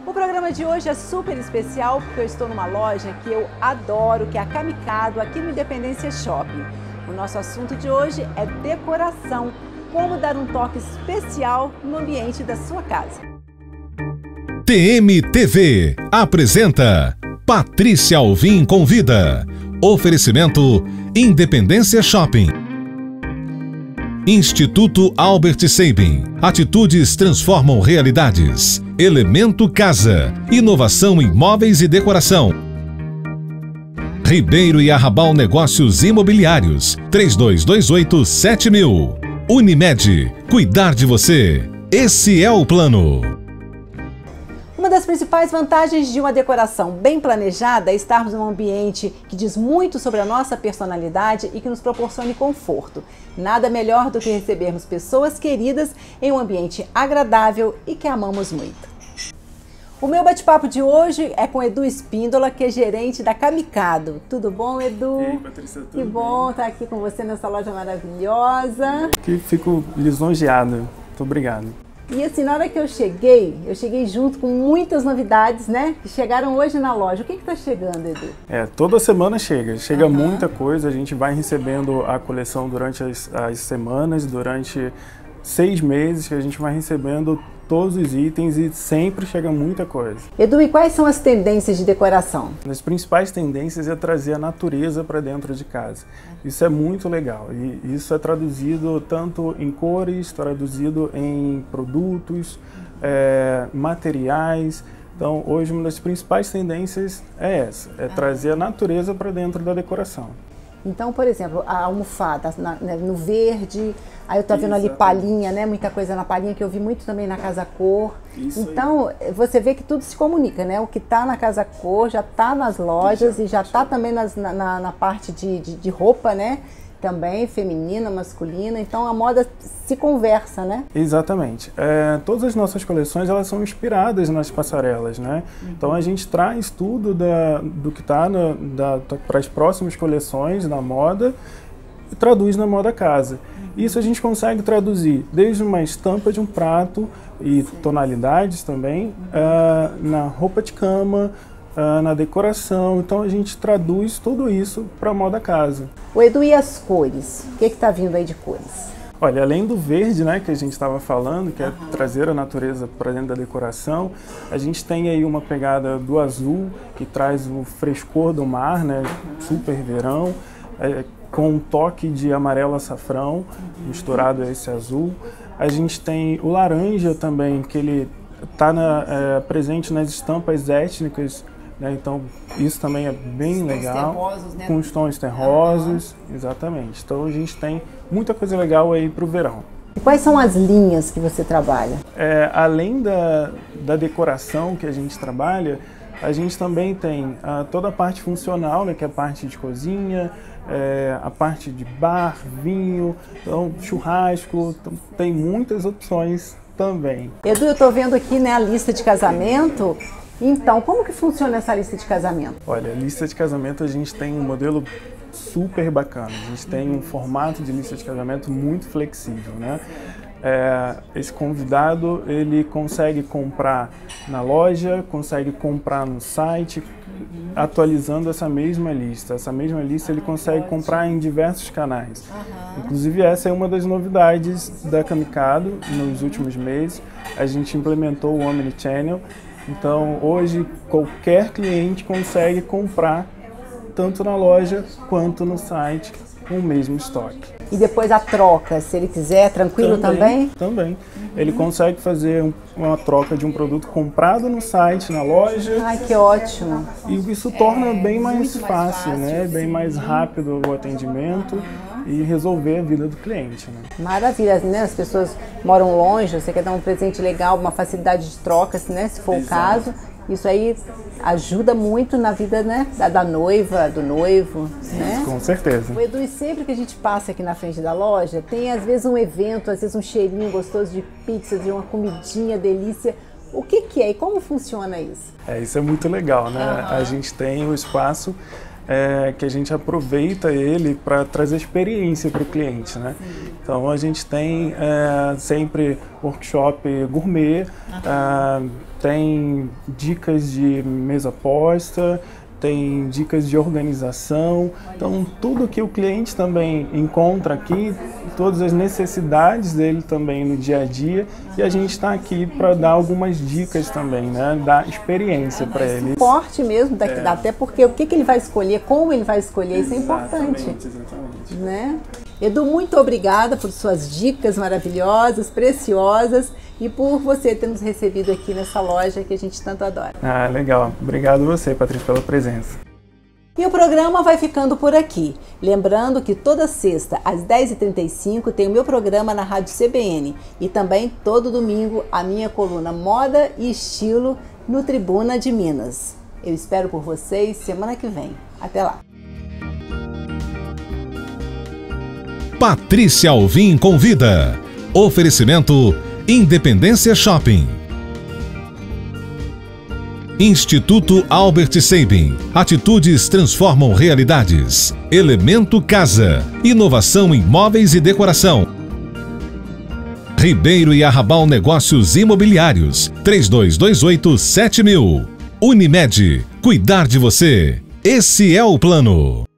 O programa de hoje é super especial porque eu estou numa loja que eu adoro, que é a Camicado, aqui no Independência Shopping. O nosso assunto de hoje é decoração, como dar um toque especial no ambiente da sua casa. TMTV apresenta Patrícia Alvim Convida. Oferecimento Independência Shopping. Instituto Albert Sabin. Atitudes transformam realidades. Elemento Casa. Inovação em móveis e decoração. Ribeiro e Arrabal Negócios Imobiliários. 3228-7000. Unimed. Cuidar de você. Esse é o plano. Uma das principais vantagens de uma decoração bem planejada é estarmos num ambiente que diz muito sobre a nossa personalidade e que nos proporcione conforto. Nada melhor do que recebermos pessoas queridas em um ambiente agradável e que amamos muito. O meu bate-papo de hoje é com Edu Espíndola, que é gerente da Camicado. Tudo bom, Edu? E aí, Patrícia, tudo bem? Que bom estar aqui com você nessa loja maravilhosa. Que fico lisonjeado. Muito obrigado. E assim, na hora que eu cheguei junto com muitas novidades, né? Que chegaram hoje na loja. O que está chegando, Edu? Toda semana chega muita coisa. A gente vai recebendo a coleção durante as semanas, durante 6 meses que a gente vai recebendo todos os itens e sempre chega muita coisa. Edu, e quais são as tendências de decoração? As principais tendências é trazer a natureza para dentro de casa. Isso é muito legal e isso é traduzido tanto em cores, traduzido em produtos, materiais. Então, hoje uma das principais tendências é essa, trazer a natureza para dentro da decoração. Então, por exemplo, a almofada no verde, aí eu tô vendo ali palhinha, né? Muita coisa na palhinha, que eu vi muito também na Casa Cor. Então, você vê que tudo se comunica, né? O que tá na Casa Cor já tá nas lojas e já tá também na parte de roupa, né? Também feminina, masculina, então a moda se conversa, né? Exatamente. Todas as nossas coleções, elas são inspiradas nas passarelas, né? Então a gente traz tudo do que está para as próximas coleções na moda e traduz na moda casa. Isso a gente consegue traduzir desde uma estampa de um prato e tonalidades também, na roupa de cama, na decoração. Então a gente traduz tudo isso para a moda casa. O Edu, e as cores? O que está vindo aí de cores? Olha, além do verde, né, que a gente estava falando, que é trazer a natureza para dentro da decoração, a gente tem aí uma pegada do azul, que traz o frescor do mar, né, super verão, com um toque de amarelo açafrão, misturado a esse azul. A gente tem o laranja também, que ele está presente nas estampas étnicas, né? Então isso também é bem legal, terrosos, né? Com os tons terrosos, exatamente. Então a gente tem muita coisa legal aí para o verão. E quais são as linhas que você trabalha? Além da decoração que a gente trabalha, a gente também tem toda a parte funcional, né, que é a parte de cozinha, a parte de bar, vinho, então, churrasco, então, tem muitas opções também. Edu, eu estou vendo aqui, né, a lista de casamento. Então, como que funciona essa lista de casamento? Olha, a lista de casamento a gente tem um modelo super bacana. A gente tem um formato de lista de casamento muito flexível, né? Esse convidado, ele consegue comprar na loja, consegue comprar no site, atualizando essa mesma lista. Essa mesma lista ele consegue comprar em diversos canais. Inclusive essa é uma das novidades da Camicado nos últimos meses. A gente implementou o Omnichannel. Então, hoje, qualquer cliente consegue comprar tanto na loja quanto no site com o mesmo estoque. E depois a troca, se ele quiser, tranquilo também? Também. Ele consegue fazer uma troca de um produto comprado no site, na loja. Ai, que ótimo! E isso torna bem mais fácil, né? Bem mais rápido o atendimento e resolver a vida do cliente, né? Maravilha, né? As pessoas moram longe, você quer dar um presente legal, uma facilidade de troca, né? Se for o caso. Isso aí ajuda muito na vida, né, da noiva, do noivo, né? Com certeza. O Edu, e sempre que a gente passa aqui na frente da loja, tem às vezes um evento, às vezes um cheirinho gostoso de pizza, de uma comidinha, delícia. O que é e como funciona isso? Isso é muito legal, né? A gente tem o espaço que a gente aproveita ele para trazer experiência para o cliente, né? Então a gente tem sempre workshop gourmet, tem dicas de mesa posta, tem dicas de organização, então tudo que o cliente também encontra aqui, todas as necessidades dele também no dia a dia, e a gente está aqui para dar algumas dicas também, né, dar experiência para ele. Suporte mesmo, até porque o que ele vai escolher, como ele vai escolher, isso é importante. Exatamente. Né? Edu, muito obrigada por suas dicas maravilhosas, preciosas, e por você ter nos recebido aqui nessa loja que a gente tanto adora. Legal. Obrigado você, Patrícia, pela presença. E o programa vai ficando por aqui. Lembrando que toda sexta, às 10h35, tem o meu programa na Rádio CBN. E também, todo domingo, a minha coluna Moda e Estilo no Tribuna de Minas. Eu espero por vocês semana que vem. Até lá! Patrícia Alvim convida. Oferecimento Independência Shopping. Instituto Albert Sabin. Atitudes transformam realidades. Elemento Casa. Inovação em móveis e decoração. Ribeiro e Arrabal Negócios Imobiliários. 3228-7000. Unimed. Cuidar de você. Esse é o plano.